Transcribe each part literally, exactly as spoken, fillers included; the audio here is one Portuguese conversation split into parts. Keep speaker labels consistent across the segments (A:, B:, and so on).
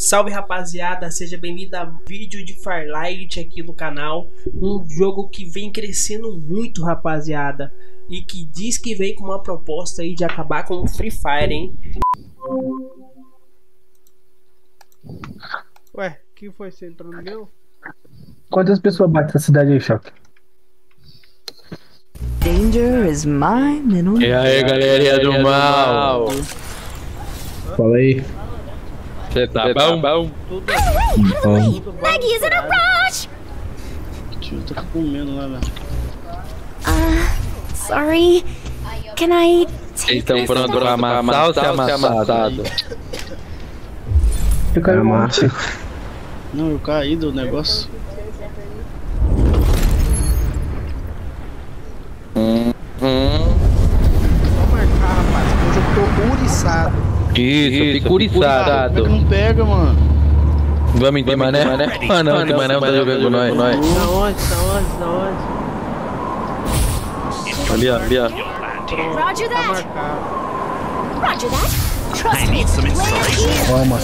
A: Salve rapaziada, seja bem-vindo a vídeo de Firelight aqui no canal. Um jogo que vem crescendo muito, rapaziada, e que diz que vem com uma proposta aí de acabar com o Free Fire, hein? Ué, o que foi? Você entrou no meu?
B: Quantas pessoas batem na cidade aí, Choque?
C: Danger is my middle name.
D: E aí, galerinha do mal?
B: Fala aí.
D: Você tá bom? bom?
A: Tudo
B: Bom.
E: Maggie is in a rush!
F: Tio, tá comendo lá, velho.
E: Uh, sorry. Can I
D: Vocês
E: take
D: estão
E: this?
D: prontos pra amassar ou ser amassado?
B: Eu quero mate.
F: Não, eu caí do negócio.
D: Hum, hum.
A: Só marcar, rapaz, que hoje eu tô uriçado.
D: Isso, fica uriçado.
F: Como é que não pega, mano?
D: Vamos em Mané? Ah não, que Mané não tá jogando com nós.
A: Da onde? Da onde? Da onde?
D: Ali, ó, ali, ó.
A: Pronto,
E: Roger
A: tá
E: that.
A: marcado.
E: Roger that. Trust me.
B: Toma.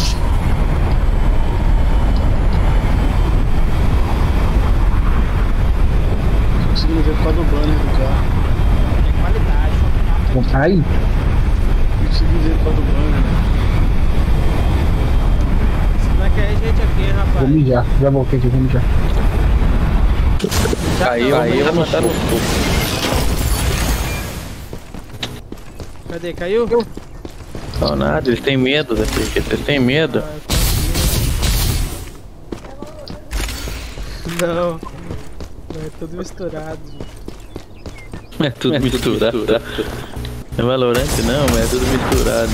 F: Conseguindo ver por causa do banner do carro.
A: É qualidade.
B: Aí,
F: Não consegui ver por causa do banner, né?
A: Isso daqui é gente aqui, rapaz.
B: vou mijar. Já voltei aqui, vou mijar.
D: Caiu, caiu, vou matar no cu.
A: Cadê? Caiu?
D: Não, nada, eles têm medo daqui, eles têm medo.
A: Não. É tudo misturado.
D: É tudo misturado. Não é Valorant não, mas é tudo misturado.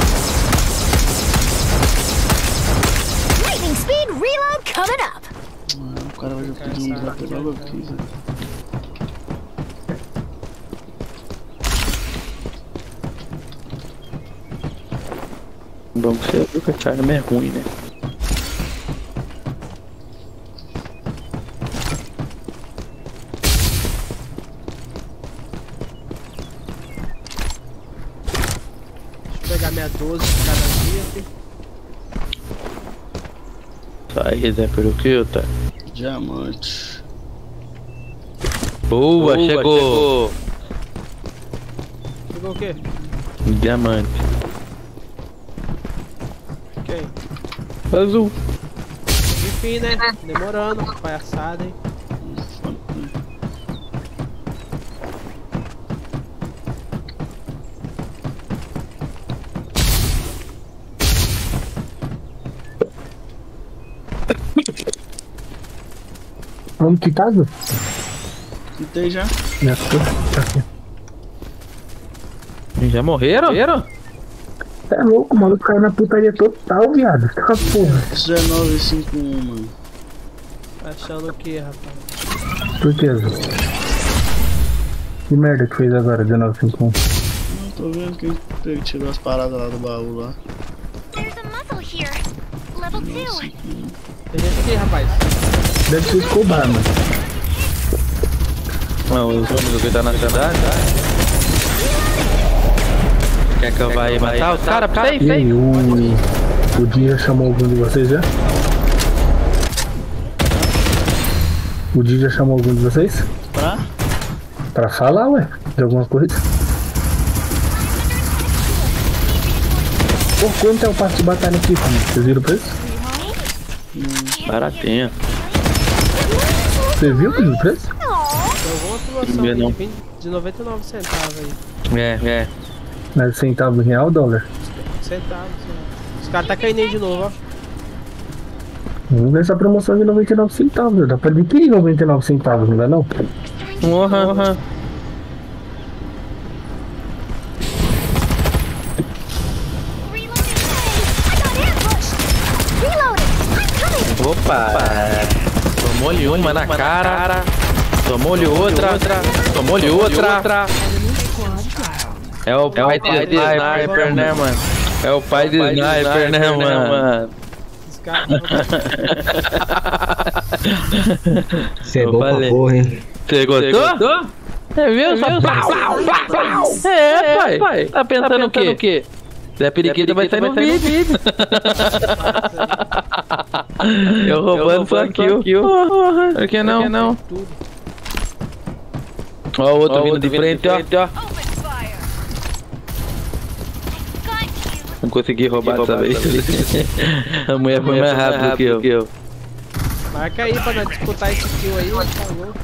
E: Lightning speed reload coming up.
F: Ah, o cara vai jogar todo mundo vai pegar logo aqui, velho.
D: Bom que você viu que a Charme é ruim, né?
A: Deixa eu pegar minha doze de cada dia. Filho.
D: Sai, Zé, pelo que, tá?
F: Diamante.
D: Boa,
A: Boa,
D: chegou!
A: Pegou o quê?
D: Diamante.
A: Quem?
D: Azul.
A: Enfim, né? Demorando. Palhaçada, hein?
B: Vamos que casa?
F: Tentei já.
B: Minha coisa. Tá aqui.
D: Já morreram? Morreram?
B: Você é louco, o maluco caiu na putaria total, viado. Tá porra.
F: dezenove cinquenta e um, mano.
A: Tá achando o que, rapaz?
B: Por que, Zé? Que merda que fez agora, dezenove cinquenta e um?
F: Não tô vendo quem pe- tirou as paradas lá do baú lá.
E: There's a muzzle here. Level two.
A: Tem gente aqui, rapaz.
B: Deve ser Escobar, mano.
D: Não, os homens que tá na cidade. Quer que eu vá aí matar os caras? Peraí,
B: E
D: peraí.
B: aí, o... o Di já chamou algum de vocês já? O Di já chamou algum de vocês?
F: Pra?
B: Pra falar, ué, de alguma coisa. Por quanto é o passe de batalha aqui, filho? Vocês viram o preço?
D: Baratinho.
B: Você viu o preço?
A: Tem alguma promoção
D: Não.
A: aí de, vinte, de noventa e nove centavos aí.
D: É, é.
B: Mas centavo real, dólar?
A: Centavos, sei lá. Os caras tá caindo aí de novo, ó.
B: Vamos ver essa promoção de noventa e nove centavos. Dá pra adquirir noventa e nove centavos, não dá não?
D: Porra, porra.
E: Reloading. I got ambushed. Reloading. I'm coming.
D: Opa! Tomou-lhe uma na cara. Tomou-lhe outra. Tomou-lhe outra. É o pai de sniper, né, mano? É o pai de sniper, né, mano?
A: Os caras.
B: Você é
D: Eu
B: bom pra
D: falei.
B: porra, hein?
D: Você gostou? É mesmo? Só pau, pau, pau, pau. É, pai. Tá pensando o quê? Zé Periquita vai sair no vídeo. Eu roubando sua kill. Por que não? não? Ó o outro vindo de frente, ó. Não consegui roubar dessa vez. A mulher foi mais rápida que eu. Que eu.
A: Marca aí pra nós disputar esse kill aí, por favor.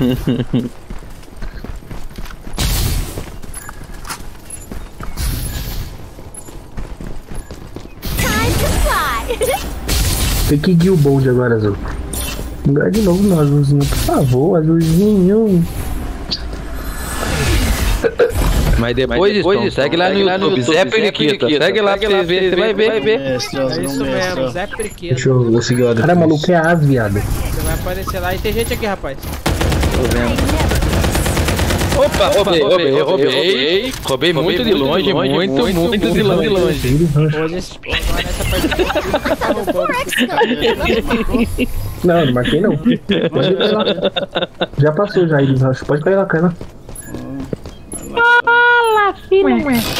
B: Tem que guiar o bonde agora, Azul. Lugar de novo no azulzinho, por favor, azulzinho.
D: Mas depois disso, então, segue lá no YouTube, Zé Periquita. Segue lá pra você ver, você vai ver. Vai ver.
A: É isso mesmo, Zé Periquita.
B: Deixa eu seguir o cara, maluco é as, viado.
A: Você vai aparecer lá e tem gente aqui, rapaz.
D: Tô vendo. Opa, roubei, roubei, roubei. Roubei muito de longe, muito, muito de longe.
A: Hoje, agora essa partida tá roubando.
B: Não, não marquei não. Pode ir lá. Já passou já, eles acham. Pode cair lá, cara.
E: Fala, filho.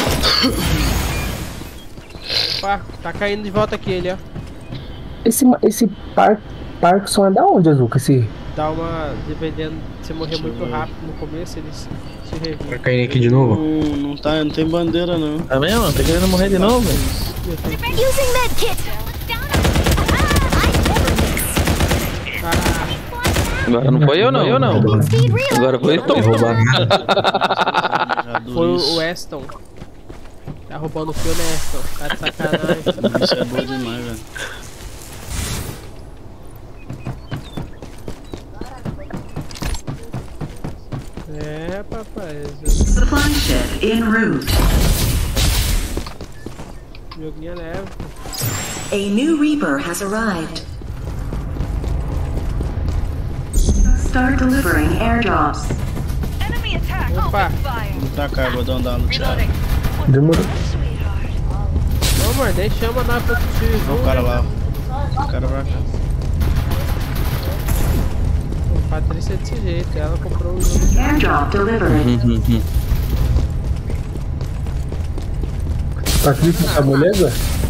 A: Opa, tá caindo de volta aqui ele, ó.
B: Esse, esse par, Parkinson é da onde, Azul? Que esse...
A: Dá uma... Dependendo, se morrer muito rápido no começo, eles se revivem.
B: Vai cair aqui de novo?
F: Não, não, tá, não tem bandeira não.
D: Tá mesmo? Tá querendo morrer de novo?
E: Using medkit.
D: Agora não foi eu não, eu não. Agora foi o Aston.
A: Foi o Aston. Tá roubando o fio, né, Aston? Tá de sacanagem.
F: Isso é bom demais, velho.
A: É, papai.
C: Supply ship en route.
A: Joguinho é leve.
C: A new Reaper has arrived. Start delivering airdrops.
A: Opa!
F: Vamos pra cá, vou dar um dano no Thiago.
B: Demorou.
A: Não, amor, nem chama nada pra assistir.
F: Olha o cara lá. O cara vai cá.
A: Patrícia é desse jeito, ela comprou o jogo.
C: Airdrop delivered.
B: Patrícia, sua mulher, Zé?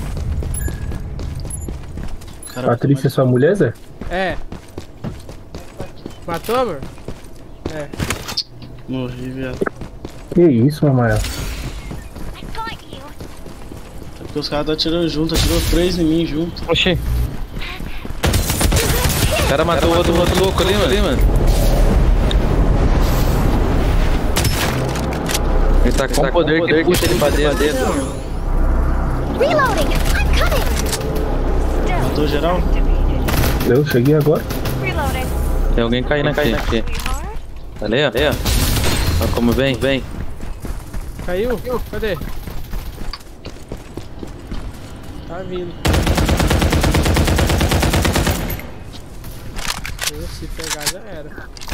F: Cara,
B: Patrícia, sua mulher, Zé?
A: É. Matou, amor? É.
F: morri, viado.
B: Que isso, Mamael?
E: I got you.
F: É porque os caras tá atirando junto, atirou três em mim junto.
D: Oxi. O cara matou o outro, o outro louco ali, mano. Ele tá com o poder que puxa ele pra dentro.
E: Reloading. I'm coming.
F: Matou geral?
B: Eu cheguei agora.
E: Reloading.
D: Tem alguém caindo aqui. aqui. Ali, ó. Olha como vem, vem.
A: Caiu? Cadê? Tá vindo. Se pegar já era.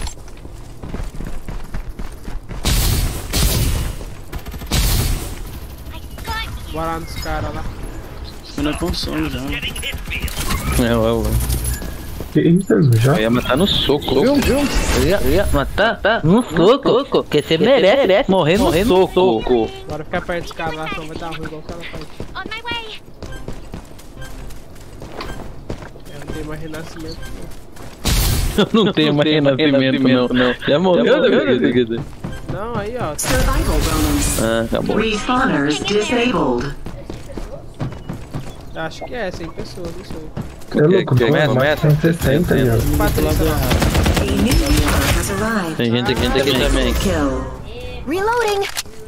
A: Bora lá nos caras lá.
F: Fui na console já.
D: É, ué, ué.
B: Que isso, já?
D: Eu ia matar no soco, viu? viu? Eu, ia, eu ia matar tá, no soco, porque você merece, merece morrer no morrer soco. soco.
A: Bora ficar perto dos caras lá, senão vai dar ruim igual o cara faz.
E: On my way.
A: Eu não tenho mais renascimento.
D: Eu não tenho mais renascimento, não. não. Já morreu, já morreu.
A: Não, aí ó.
C: Survival bonus.
D: Ah, acabou.
C: Respawners disabled.
A: Acho que é, cem pessoas, não sei.
B: É louco,
D: que-
B: começa,
D: começa?
B: começa sessenta aí, ó.
A: Patrícia lá.
C: A new Reaper has arrived.
D: Tem gente aqui, gente aqui também.
C: Kill.
E: Reloading.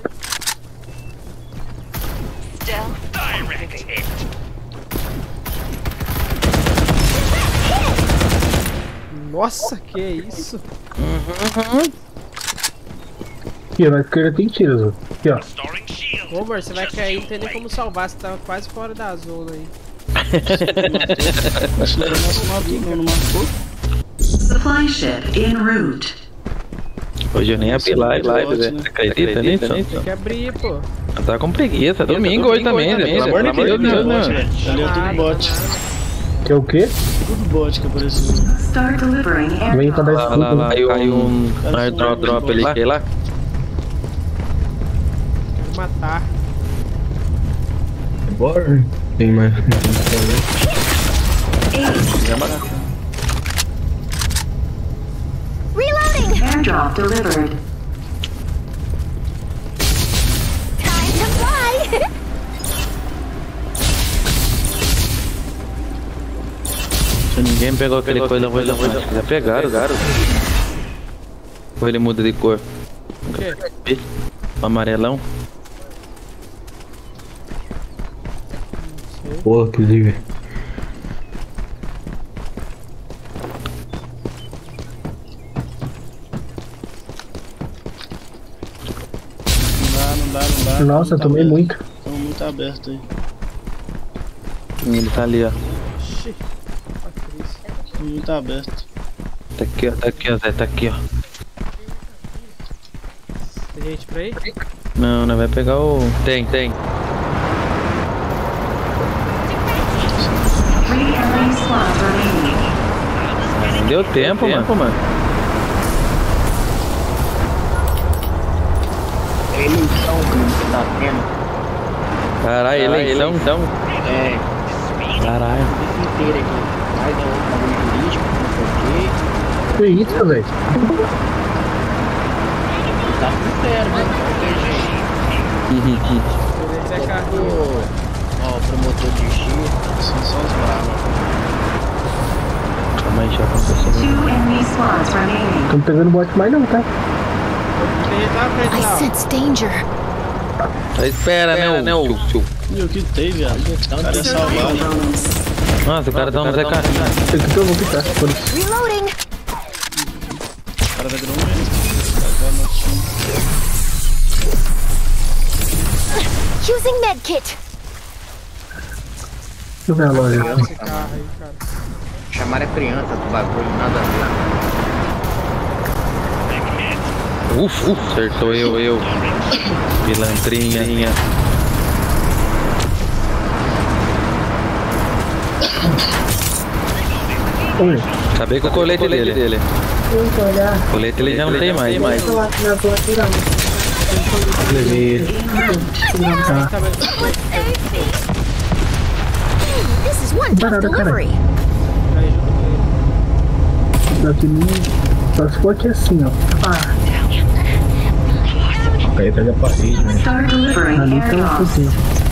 A: Nossa, que isso?
B: Aqui, ó, na esquerda tem tiros, ó. Aqui, ó.
A: Ô, amor, você vai cair, não tem nem como salvar, você tá quase fora da zona aí.
F: Acho que ele não matou, não, não matou.
C: Supply ship en route.
D: Hoje eu nem abri live, live, velho. Você acredita nisso?
A: Tem que abrir, pô.
D: Eu tava com preguiça, domingo hoje também, Zé. Pelo amor de Deus,
F: Deus,
D: né?
F: Ali é tudo bot.
B: Que é o quê?
F: Tudo bot que apareceu.
C: Start delivering
B: Vem pra
C: airdrop.
B: dar
D: Lá, lá, lá,
B: escudo.
D: caiu um airdrop drop ali, aquele lá.
A: Quero matar.
B: Bora. Tem mais.
E: Reloading!
C: Airdrop delivered.
E: Time to fly!
D: Se ninguém pegou aquele coisa, coisa, coisa. Já pegaram, pegaram. Ou ele muda de cor?
A: O quê?
D: Amarelão.
B: Porra, inclusive.
F: Não dá, não dá, não dá.
B: Nossa, eu tomei
F: aberto.
B: muito.
F: Tão muito aberto aí.
D: Ele tá ali, ó.
A: Ixi, tá triste.
F: Tão muito aberto.
D: Tá aqui, ó. Tá aqui, ó, Zé. Tá aqui, ó.
A: Tem gente pra ir?
D: Não, não vai pegar o... Tem, tem.
C: Three enemy squads remaining.
D: Não deu tempo, mano. Tempo, mano.
G: Eleição que tá tendo.
D: Caralho, eleição, então.
G: É,
D: Caralho.
G: isso inteiro aqui. Mais um bagulho jurídico, não sei o quê.
B: Que isso, velho?
G: Tá sincero, né?
A: Beleza, é carrinho.
G: Ó, o promotor de X.
F: São só os bravos.
D: Calma aí, já aconteceu.
C: Two enemy squads remaining.
B: Tô pegando bot mais não, tá?
A: Tem gente lá pra
E: I
A: entrar.
E: sense danger.
D: Tá, espera, né, o... né, o...
F: E o que tem, viado? O cara é
C: Survival
F: salvado.
C: bonus.
D: Nossa, o cara dá um Zé Carrinho.
B: Tem que eu vou quitar. Foda-se.
E: Reloading!
F: O cara tá virando um eles. Tá no time.
E: Using medkit.
B: Deixa eu ver a loja.
A: Esse carro aí, cara.
G: Chamaram a criança do bagulho, nada a ver.
D: Uf, uf, acertou eu, eu. Pilantrinha.
B: Oi.
D: Acabei com o colete dele. dele. O colete ele já não tem mais. mais.
B: Levei ele.
A: Tá, mas...
E: This is one tough
B: Parada, cara.
E: delivery.
A: Aí, junto com ele.
B: Daqui nem. Só se for aqui assim, ó. Aí pega a parede, né?
C: Start delivering
B: Ali tá
C: airdrops.
B: assim.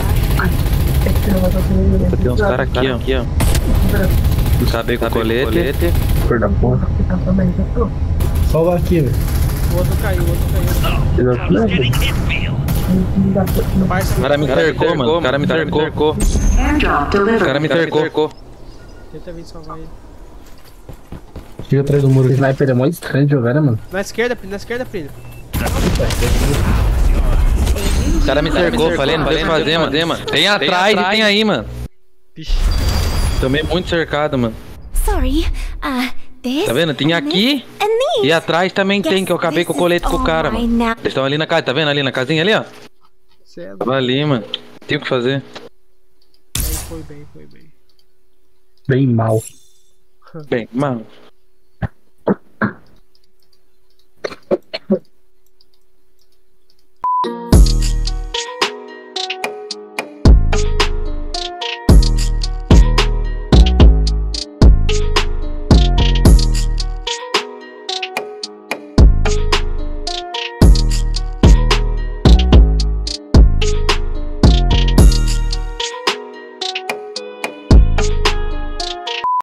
D: Tem uns caras aqui, ó. Aqui, ó. Acabei com o colete.
B: Cor da porra. Salva aqui, velho.
A: O outro caiu, o outro caiu.
D: O
A: Parça,
D: cara me cercou, mano. O cara me cercou.
C: Airdrop
D: O
C: delivered.
D: cara me cercou.
A: tenta vir salvar ele.
B: Chega atrás do muro. O sniper é mó estranho de jogar, né, mano?
A: Na esquerda, Pri, na esquerda, Pri.
D: O cara me cercou, falei, não tem o que fazer, mano. Tem atrás e tem aí, mano.
A: Vixe.
D: Tomei muito cercado, mano.
E: Sorry. Uh, this.
D: Tá vendo? Tem aqui
E: And these.
D: e atrás também tem, que eu acabei com o colete com o cara, mano. Eles estão ali na casa, tá vendo? Ali na casinha ali, ó.
A: Cê
D: Tava ali, mano. Tem o que fazer.
A: Aí foi bem, foi bem.
B: Bem mal.
D: Bem, mano.